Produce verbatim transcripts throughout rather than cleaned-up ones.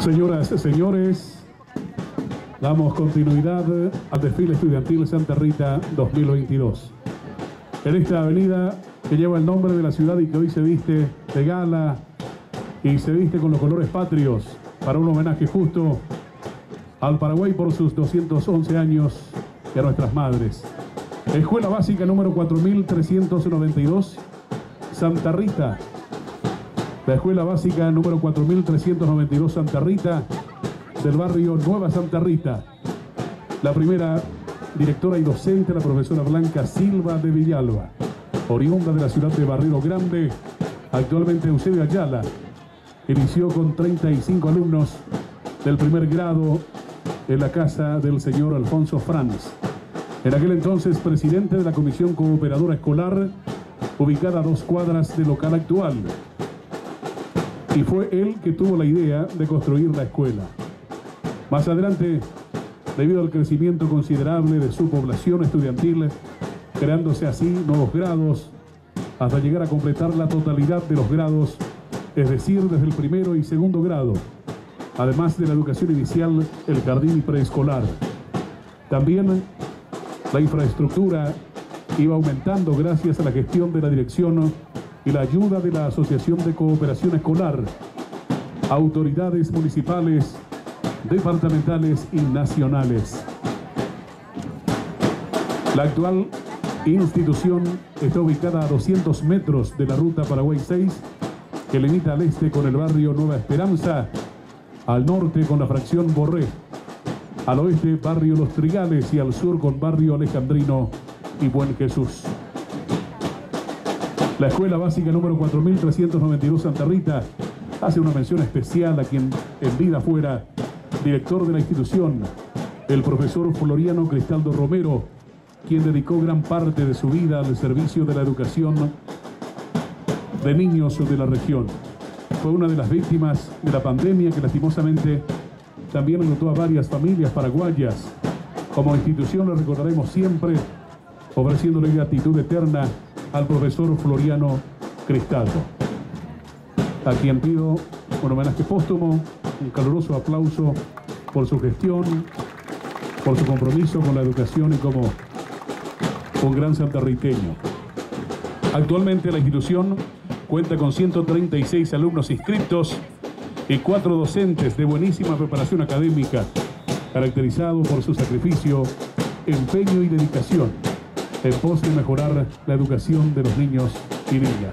Señoras y señores, damos continuidad al desfile estudiantil Santa Rita dos mil veintidós. En esta avenida que lleva el nombre de la ciudad y que hoy se viste de gala y se viste con los colores patrios para un homenaje justo al Paraguay por sus doscientos once años y a nuestras madres. Escuela Básica número cuatro mil trescientos noventa y dos, Santa Rita. La Escuela Básica número cuatro mil trescientos noventa y dos Santa Rita, del barrio Nueva Santa Rita. La primera directora y docente, la profesora Blanca Silva de Villalba, oriunda de la ciudad de Barrero Grande, actualmente Eusebio Ayala. Inició con treinta y cinco alumnos del primer grado en la casa del señor Alfonso Franz, en aquel entonces presidente de la Comisión Cooperadora Escolar, ubicada a dos cuadras del local actual. Y fue él que tuvo la idea de construir la escuela. Más adelante, debido al crecimiento considerable de su población estudiantil, creándose así nuevos grados, hasta llegar a completar la totalidad de los grados, es decir, desde el primero y segundo grado, además de la educación inicial, el jardín y preescolar. También la infraestructura iba aumentando gracias a la gestión de la dirección y la ayuda de la Asociación de Cooperación Escolar, autoridades municipales, departamentales y nacionales. La actual institución está ubicada a doscientos metros de la ruta Paraguay seis, que limita al este con el barrio Nueva Esperanza, al norte con la fracción Borré, al oeste barrio Los Trigales y al sur con barrio Alejandrino y Buen Jesús. La Escuela Básica número cuatro mil trescientos noventa y dos Santa Rita hace una mención especial a quien en vida fuera director de la institución, el profesor Floriano Cristaldo Romero, quien dedicó gran parte de su vida al servicio de la educación de niños de la región. Fue una de las víctimas de la pandemia que lastimosamente también anotó a varias familias paraguayas. Como institución le recordaremos siempre, ofreciéndole gratitud eterna al profesor Floriano Cristaldo, a quien pido un homenaje póstumo, un caluroso aplauso por su gestión, por su compromiso con la educación y como un gran santarriteño. Actualmente la institución cuenta con ciento treinta y seis alumnos inscritos y cuatro docentes de buenísima preparación académica, caracterizado por su sacrificio, empeño y dedicación en pos de mejorar la educación de los niños y niñas.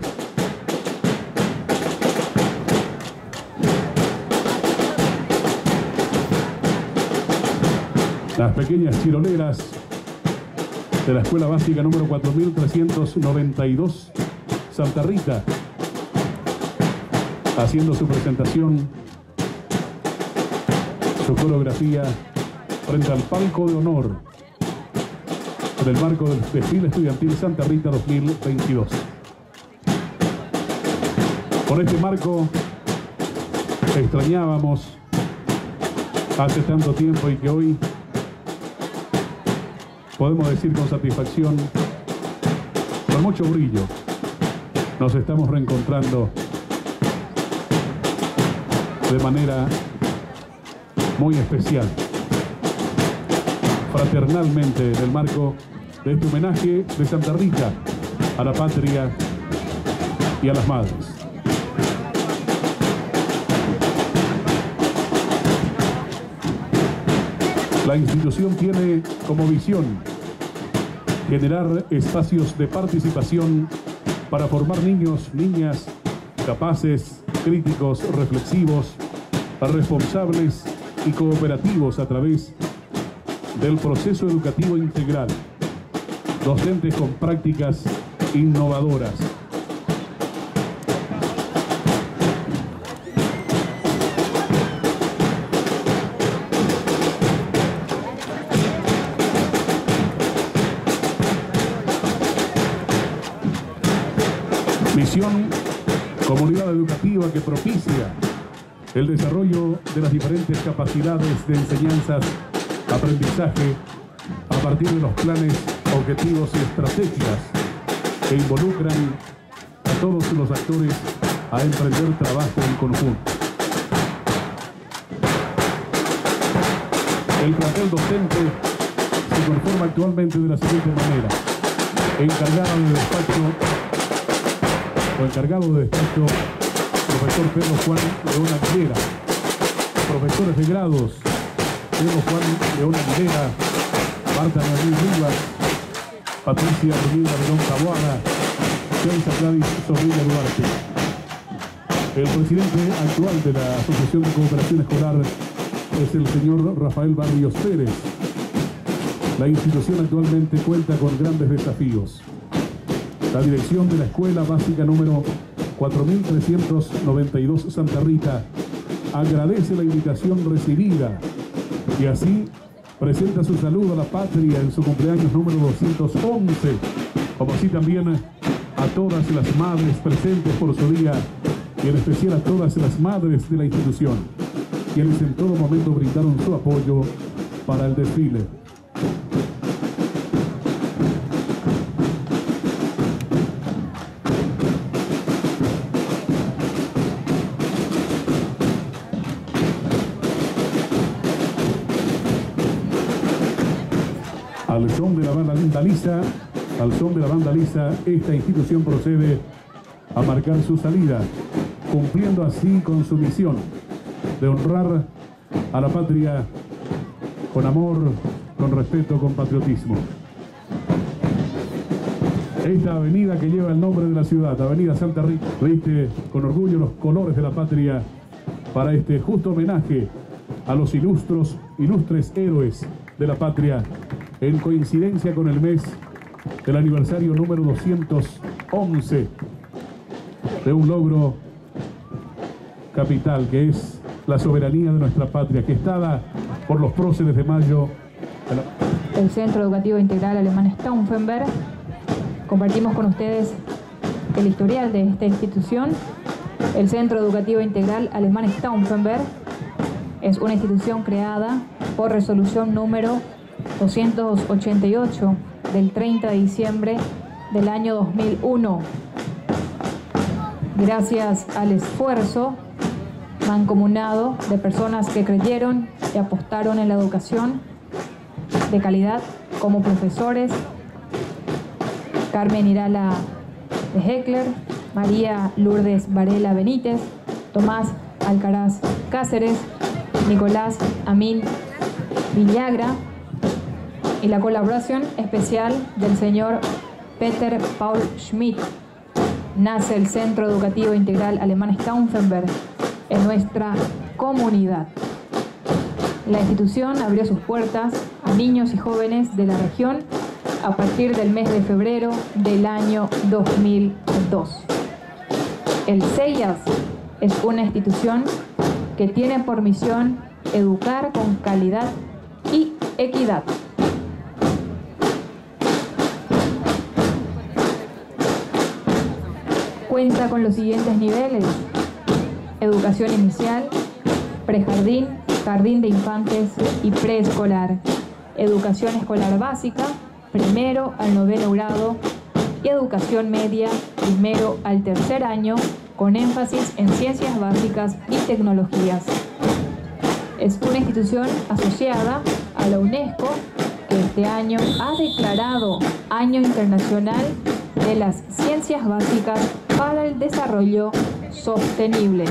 Las pequeñas chiroleras de la Escuela Básica número cuatro mil trescientos noventa y dos Santa Rita, haciendo su presentación, su coreografía frente al palco de honor del marco del desfile estudiantil Santa Rita dos mil veintidós. Por este marco extrañábamos hace tanto tiempo y que hoy podemos decir con satisfacción, con mucho brillo, nos estamos reencontrando de manera muy especial, fraternalmente, en el marco de este homenaje de Santa Rita a la patria y a las madres. La institución tiene como visión generar espacios de participación para formar niños, niñas capaces, críticos, reflexivos, responsables y cooperativos a través del proceso educativo integral, docentes con prácticas innovadoras. Misión, comunidad educativa que propicia el desarrollo de las diferentes capacidades de enseñanzas, aprendizaje, a partir de los planes, objetivos y estrategias que involucran a todos los actores a emprender trabajo en conjunto. El plantel docente se conforma actualmente de la siguiente manera. Encargado de despacho o encargado de despacho, profesor Pedro Juan León Aguilera. Profesores de grados, Pedro Juan León Aguilera, Marta Manuel Rivas, Patricia Rivera Verón Taboada, Celsa Gladys Zorrilla Duarte. El presidente actual de la Asociación de Cooperación Escolar es el señor Rafael Barrios Pérez. La institución actualmente cuenta con grandes desafíos. La dirección de la Escuela Básica número cuatro mil trescientos noventa y dos Santa Rita agradece la invitación recibida y así presenta su saludo a la patria en su cumpleaños número doscientos once, como así también a todas las madres presentes por su día y en especial a todas las madres de la institución, quienes en todo momento brindaron su apoyo para el desfile. Al son de la banda Lisa, al son de la banda Lisa, esta institución procede a marcar su salida, cumpliendo así con su misión de honrar a la patria con amor, con respeto, con patriotismo. Esta avenida que lleva el nombre de la ciudad, Avenida Santa Rita, viste con orgullo los colores de la patria para este justo homenaje a los ilustros, ilustres héroes de la patria, en coincidencia con el mes del aniversario número doscientos once de un logro capital que es la soberanía de nuestra patria, que está dada por los próceres de mayo. El Centro Educativo Integral Alemán Stauffenberg. Compartimos con ustedes el historial de esta institución. El Centro Educativo Integral Alemán Stauffenberg es una institución creada por resolución número doscientos ochenta y ocho del treinta de diciembre del año dos mil uno. Gracias al esfuerzo mancomunado de personas que creyeron y apostaron en la educación de calidad, como profesores Carmen Irala de Heckler, María Lourdes Varela Benítez, Tomás Alcaraz Cáceres, Nicolás Amin Villagra, y la colaboración especial del señor Peter Paul Schmidt. Nace el Centro Educativo Integral Alemán Stauffenberg en nuestra comunidad. La institución abrió sus puertas a niños y jóvenes de la región a partir del mes de febrero del año dos mil dos. El CEIAS es una institución que tiene por misión educar con calidad y equidad. Cuenta con los siguientes niveles: educación inicial, prejardín, jardín de infantes y preescolar, educación escolar básica, primero al noveno grado, y educación media, primero al tercer año, con énfasis en ciencias básicas y tecnologías. Es una institución asociada a la UNESCO, que este año ha declarado Año Internacional de las Ciencias Básicas para el Desarrollo Sostenible.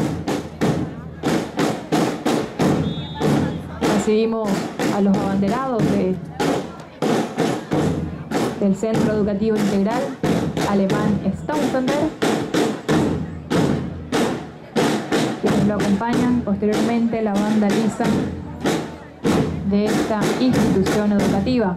Recibimos a los abanderados de, del Centro Educativo Integral Alemán Stauffenberg, quienes lo acompañan. Posteriormente la banda Lisa de esta institución educativa.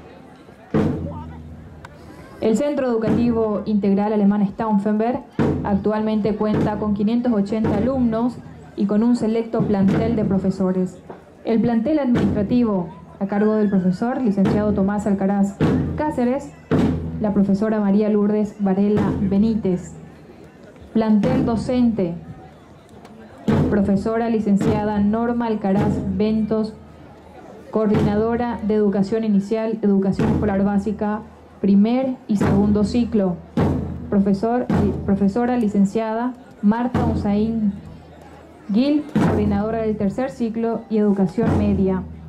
El Centro Educativo Integral Alemán Stauffenberg actualmente cuenta con quinientos ochenta alumnos y con un selecto plantel de profesores. El plantel administrativo, a cargo del profesor licenciado Tomás Alcaraz Cáceres, la profesora María Lourdes Varela Benítez. Plantel docente, profesora licenciada Norma Alcaraz Ventos, coordinadora de Educación Inicial, Educación Escolar Básica, primer y segundo ciclo, profesor, profesora licenciada Marta Usain Gil, coordinadora del tercer ciclo y Educación Media.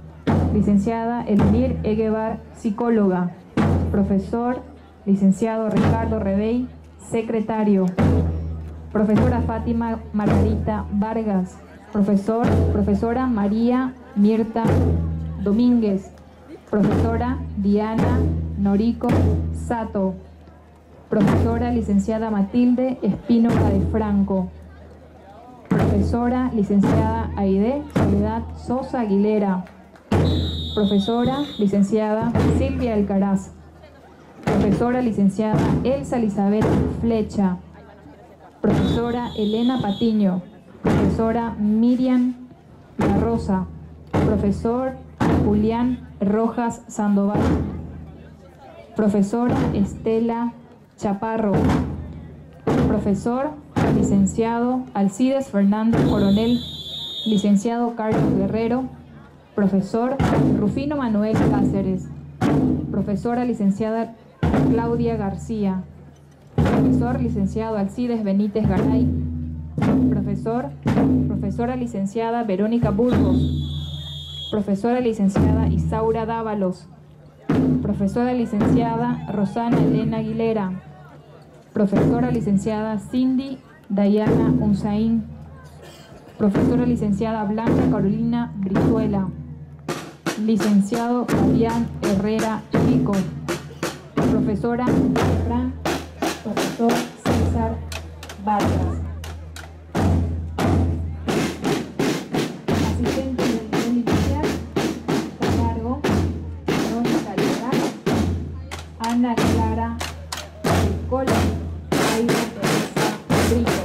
licenciada Elenir Eguevar, psicóloga. Profesor, licenciado Ricardo Rebey, secretario. Profesora Fátima Margarita Vargas. Profesor, profesora María Mirta Domínguez. Profesora Diana Norico Sato. Profesora licenciada Matilde Espínola de Franco. Profesora licenciada Aide Soledad Sosa Aguilera. Profesora licenciada Silvia Alcaraz. Profesora licenciada Elsa Elizabeth Flecha. Profesora Elena Patiño. Profesora Miriam La Rosa. Profesor Julián Rojas Sandoval. Profesora Estela Chaparro. Profesor licenciado Alcides Fernández Coronel. Licenciado Carlos Guerrero. Profesor Rufino Manuel Cáceres. Profesora licenciada Claudia García. Profesor licenciado Alcides Benítez Garay. Profesor, profesora licenciada Verónica Burgos. Profesora licenciada Isaura Dávalos. Profesora licenciada Rosana Elena Aguilera. Profesora licenciada Cindy Dayana Unzaín. Profesora licenciada Blanca Carolina Brizuela. Licenciado Fabián Herrera Chico. Profesora Fran. Profesor César Vargas. Asistente del nivel inicial, a cargo Verónica Alvarado, Ana Clara Cola, Aida Teresa Brito.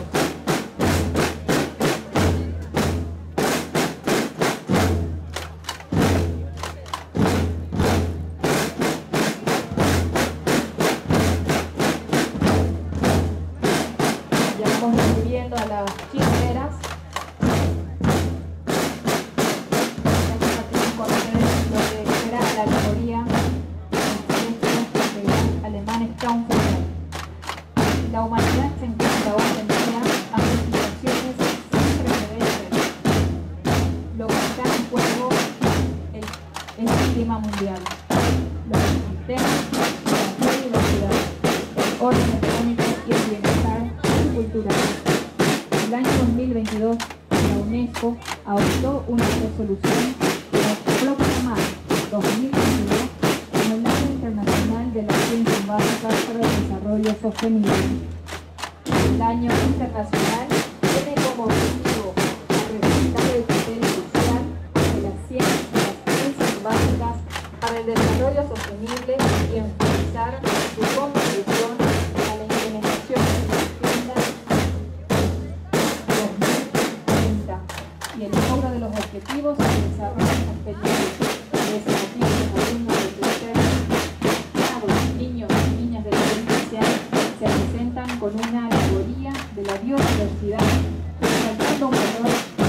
A las chisperas, con lo que era la categoría del alemán Fraunhofer. La humanidad se encuentra hoy en día ante situaciones sin precedentes. Lo que está en juego es el clima mundial, los sistemas, la biodiversidad, el orden económico y el bienestar cultural. En el año dos mil veintidós, la UNESCO adoptó una resolución para proclamar dos mil veintidós como el Año Internacional de las Ciencias Básicas para el Desarrollo Sostenible. El Año Internacional tiene como objetivo representar el papel crucial de las ciencias, de las ciencias básicas para el desarrollo sostenible y enfatizar su contribución a la implementación de la Agenda dos mil treinta y el logro de los objetivos de desarrollo sostenible. Desde aquí, como alumnos de tercer grado, niños y niñas de la inicial se presentan con una alegoría de la biodiversidad, resaltando un valor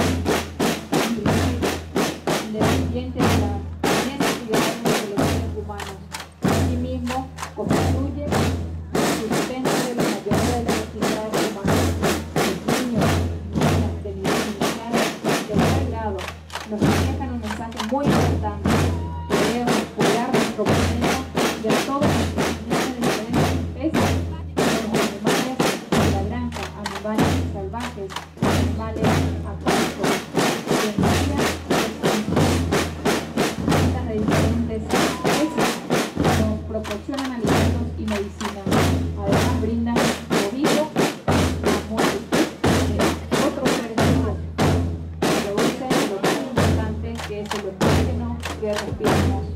independiente de las necesidades de los seres humanos. Asimismo, constituye el sustento de la mayoría de las actividades humanas. Los niños y niñas de nivel inicial de tercer grado nos manejan un mensaje muy importante. Debemos cuidar nuestro planeta de todos los niños de diferentes especies, de los animales de la granja, animales salvajes, animales acuáticos, biología, plantas de diferentes especies, nos proporcionan alimentos y medicina. Además brindan cobijo a multitud de otros seres vivos. Producen lo más importante, que es el oxígeno que respiramos.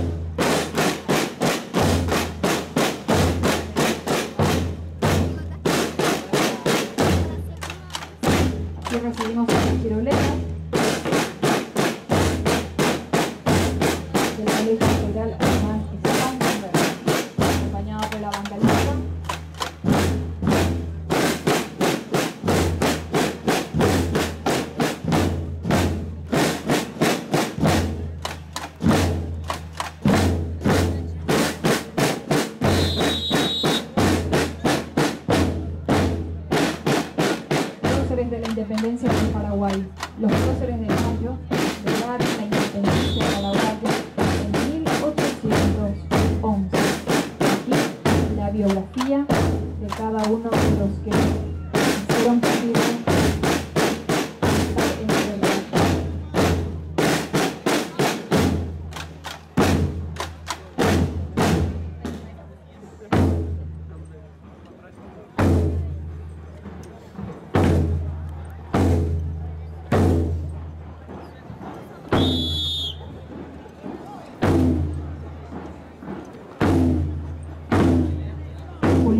Aquí recibimos una tiroleta del Colegio Integral Alemán Fraunhofer, acompañado por la banda lista.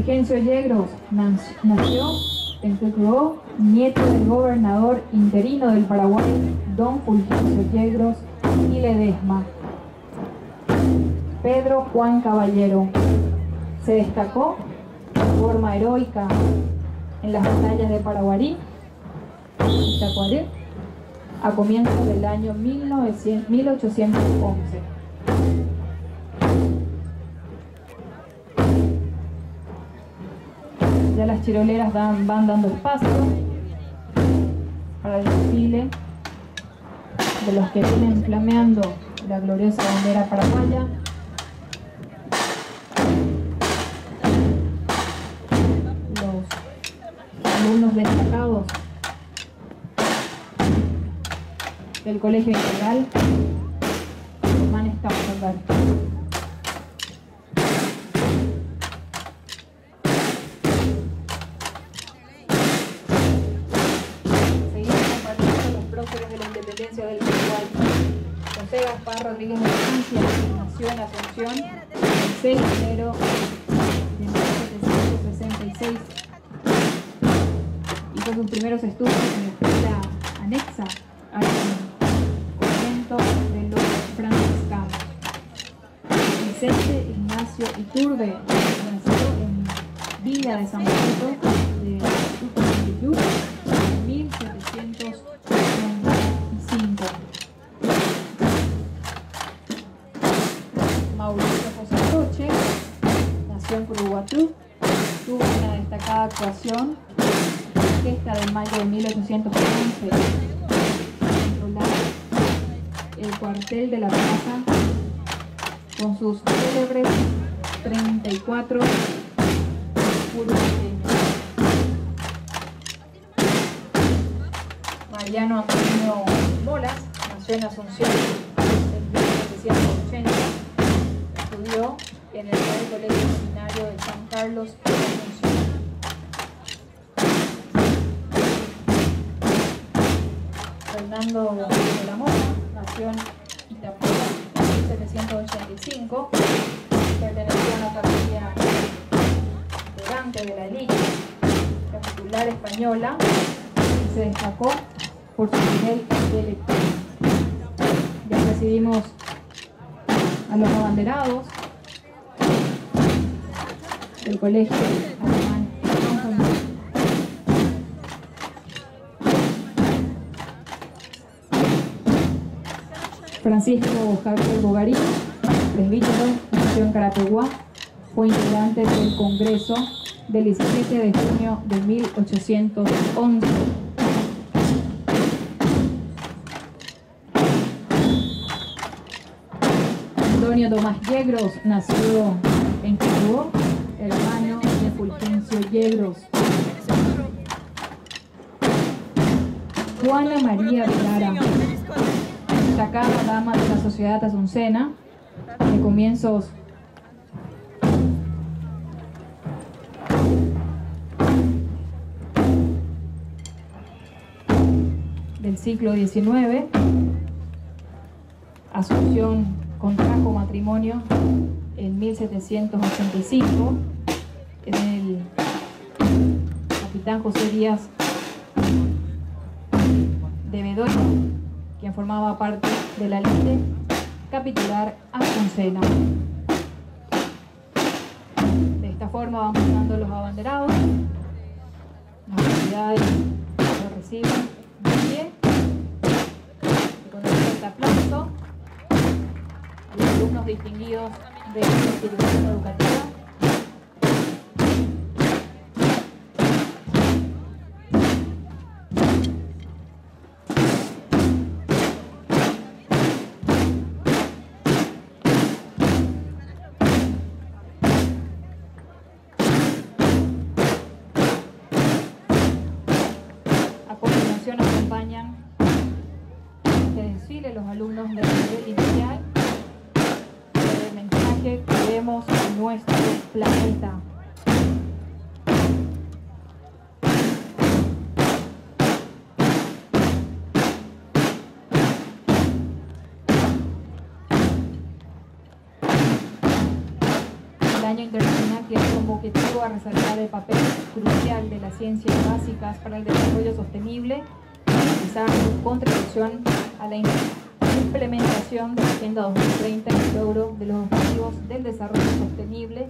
Fulgencio Yegros nació en Tucumán, nieto del gobernador interino del Paraguay, don Fulgencio Yegros y Ledesma. Pedro Juan Caballero se destacó de forma heroica en las batallas de Paraguarí y Tacuaré a comienzos del año mil ochocientos once. Ya las chiroleras dan, van dando espacio para el desfile de los que vienen flameando la gloriosa bandera paraguaya. Los alumnos destacados del Colegio Integral Román Escapandar. De la independencia del Paraguay. José Gaspar Rodríguez de Francia nació en Asunción el seis de enero de mil setecientos sesenta y seis. Hizo sus primeros estudios en la escuela anexa al convento de los franciscanos. Vicente Ignacio Iturbe nació en Villa de San Marcos de Tucumán en mil setecientos cinco. Mauricio José Roche nació en Curuguatú, tuvo una destacada actuación en la orquesta del mayo de mil ochocientos once, controlar el cuartel de la plaza con sus célebres treinta y cuatro curuguateños. Mariano Antonio Molas nació en Asunción en mil setecientos ochenta, estudió en el Real Colegio Seminario de San Carlos de Asunción. Fernando de la Mora nació en Itapúa en mil setecientos ochenta y cinco, perteneció a una familia integrante de la élite capitular española y se destacó por su nivel intelectual. Ya recibimos a los abanderados del Colegio Alemán. Francisco Javier Bogarín, presbítero, nació en Carapeguá, fue integrante del Congreso del diecisiete de junio de mil ochocientos once. Antonio Tomás Yegros nació en Quibdó, hermano de Fulgencio Yegros. Juana María Vergara, destacada dama de la sociedad asuncena de comienzos del siglo diecinueve. Asunción contrajo matrimonio en mil setecientos ochenta y cinco en el capitán José Díaz de Bedoya, quien formaba parte de la élite capitular asuncena. De esta forma vamos dando los abanderados, las autoridades lo reciben de pie y con un fuerte aplauso. Los alumnos distinguidos de la institución educativa. A continuación acompañan este desfile los alumnos del nivel inicial. El mensaje: queremos nuestro planeta. Año Internacional que es como objetivo a resaltar el papel crucial de las ciencias básicas para el desarrollo sostenible y realizar su contribución a la implementación de la Agenda dos mil treinta y el logro de los objetivos del desarrollo sostenible.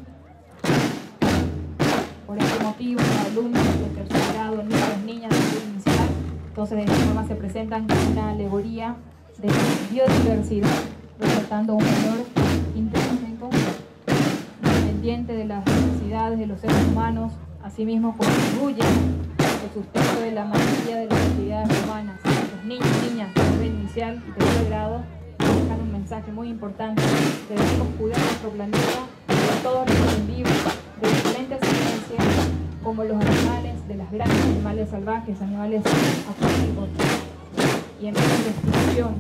Por este motivo, los alumnos de tercer grado, niños, niñas de nivel inicial, entonces de esta forma se presentan con una alegoría de biodiversidad, resaltando un valor intrínseco independiente de las necesidades de los seres humanos. Asimismo, contribuye al sustento de la mayoría de las actividades humanas. Los niños y niñas de nivel inicial y tercer grado dejan un mensaje muy importante: debemos cuidar nuestro planeta de todos los seres vivos, de diferentes especies, como los animales, de las grandes animales salvajes, animales acuáticos y en vía de extinción,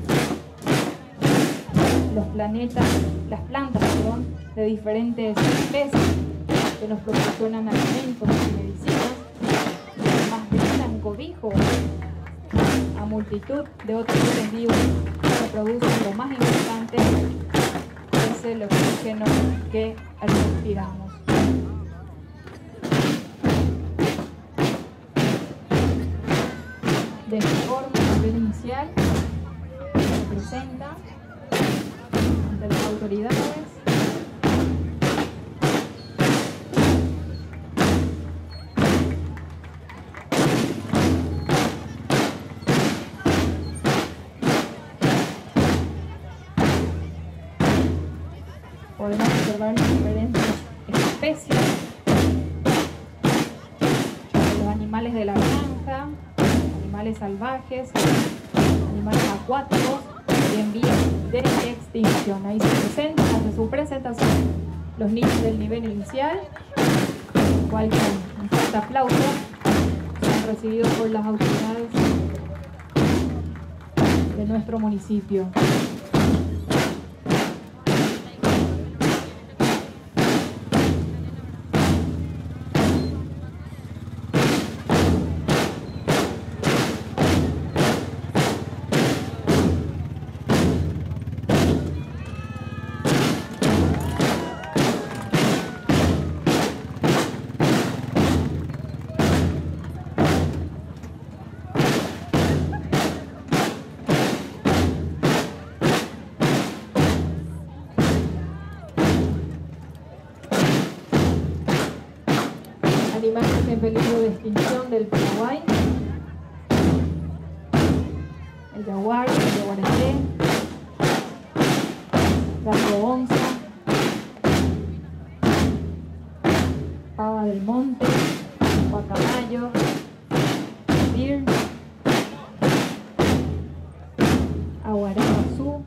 los planetas, las plantas, perdón, de diferentes especies que nos proporcionan alimentos y medicinas, y además brindan cobijo a multitud de otros seres vivos que producen lo más importante, que es el oxígeno que respiramos. De esta forma, a nivel inicial, se presenta ante las autoridades podemos observar las diferentes especies de los animales de la granja, animales salvajes, animales acuáticos y en vías de extinción. Ahí se presentan, hace su presentación los niños del nivel inicial, cual con un fuerte aplauso son recibidos por las autoridades de nuestro municipio. Animales en peligro de extinción del Paraguay: el jaguar, el yaguareté, gato onza, pava del monte, guacamayo, dir, aguaraguazú,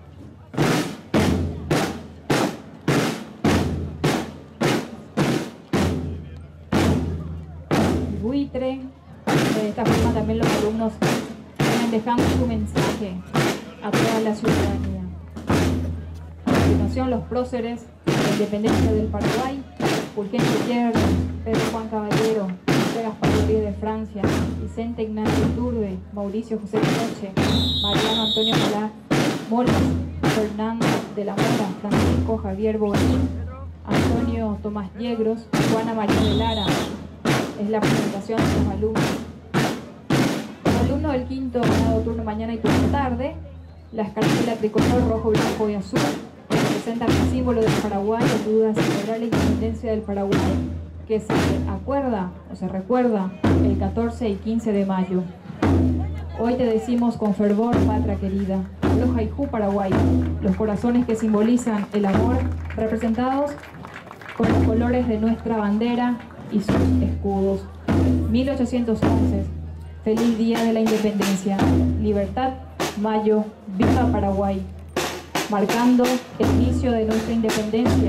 buitre. De esta forma también los alumnos vienen dejando su mensaje a toda la ciudadanía. A continuación, los próceres de la independencia del Paraguay: Fulgencio Tierno, Pedro Juan Caballero, José Gaspar Rodríguez de Francia, Vicente Ignacio Iturbe, Mauricio José Noche, Mariano Antonio Molá Molas, Fernando de la Mora, Francisco Javier Bogarín, Antonio Tomás Yegros, Juana María de Lara. Es la presentación de los alumnos. Los alumnos del quinto grado, turno mañana y turno tarde, la escarapela tricolor rojo, blanco y azul, que representan el símbolo del Paraguay, ayuda a celebrar la independencia del Paraguay, que se acuerda o se recuerda el catorce y quince de mayo. Hoy te decimos con fervor, patria querida, Aloha Ijú Paraguay, los corazones que simbolizan el amor, representados con los colores de nuestra bandera y sus escudos. mil ochocientos once, feliz día de la independencia, libertad, mayo, viva Paraguay, marcando el inicio de nuestra independencia.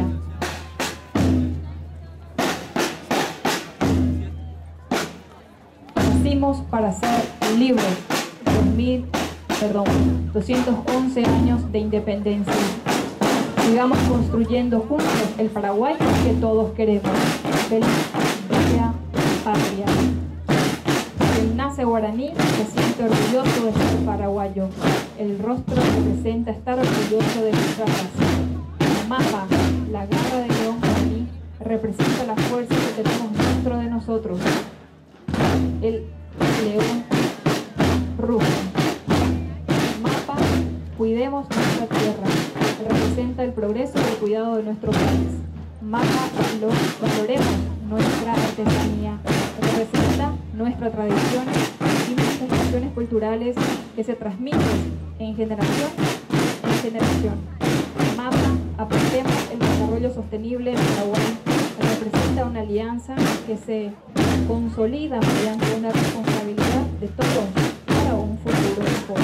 Nacimos para ser libres. dos mil, perdón, doscientos once años de independencia. Sigamos construyendo juntos el Paraguay que todos queremos. Feliz día, patria. Quien nace guaraní se siente orgulloso de ser paraguayo. El rostro representa estar orgulloso de nuestra raza. Mapa, la garra de león guaraní, representa la fuerza que tenemos dentro de nosotros. El león ruge. Mapa, cuidemos nuestra tierra. Representa el progreso y el cuidado de nuestro país. Mapa, valoremos nuestra artesanía. Representa nuestras tradiciones y manifestaciones culturales que se transmiten en generación en generación. Mapa, aportemos el desarrollo sostenible en Paraguay. Representa una alianza que se consolida mediante una responsabilidad de todos para un futuro mejor.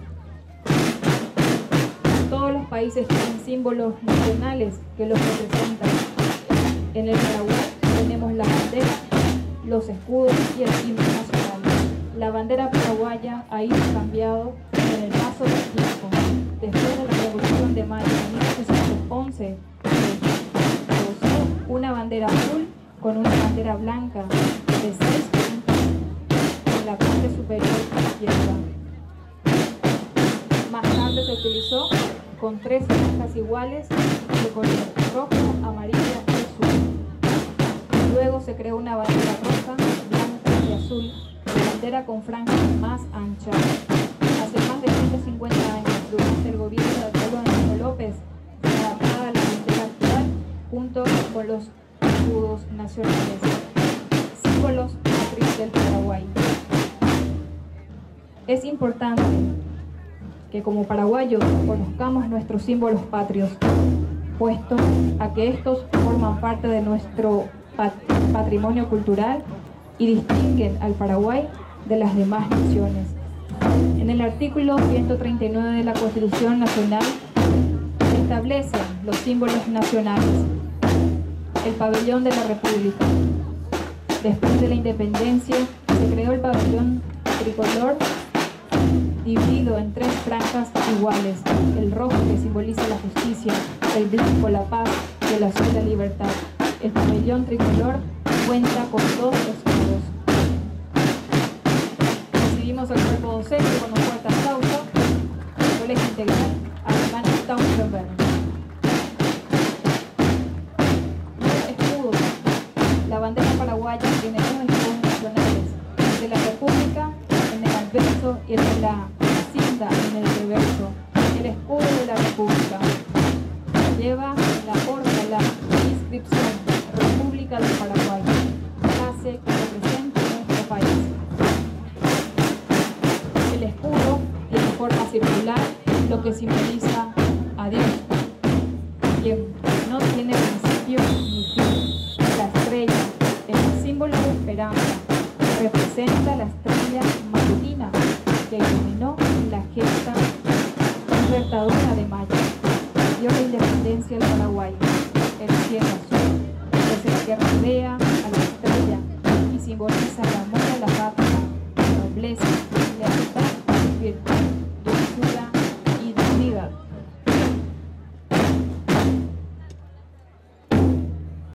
Todos los países tienen símbolos nacionales que los representan. En el Paraguay tenemos la bandera, los escudos y el himno nacional. La bandera paraguaya ha ido cambiando en el paso del tiempo. Después de la Revolución de Mayo de mil ochocientos once, se usó una bandera azul con una bandera blanca de seis puntas en la parte superior izquierda. Más tarde se utilizó con tres franjas iguales de color rojo, amarillo y azul. Luego se creó una bandera roja, blanca y azul, la bandera con franjas más anchas. Hace más de ciento cincuenta años, durante el gobierno de Arturo Antonio López, se adaptaba la bandera actual junto con los escudos nacionales, símbolos patrios del Paraguay. Es importante que como paraguayos conozcamos nuestros símbolos patrios, puesto a que estos forman parte de nuestro pat patrimonio cultural y distinguen al Paraguay de las demás naciones. En el artículo ciento treinta y nueve de la Constitución Nacional se establecen los símbolos nacionales. El pabellón de la República. Después de la independencia se creó el pabellón tricolor, dividido en tres franjas iguales: el rojo, que simboliza la justicia; el blanco, la paz; y el azul, la libertad. El pabellón tricolor cuenta con dos escudos. Recibimos al cuerpo docente con un fuerte aplauso del Colegio Integral Alemán Stauffenberg. Los escudos. La bandera paraguaya tiene dos escudos nacionales: el de la República en el anverso y el de la cinta en el reverso. El escudo de la República lleva en la borda la inscripción República del Paraguay, frase que representa nuestro país. El escudo tiene forma circular, lo que simboliza a Dios.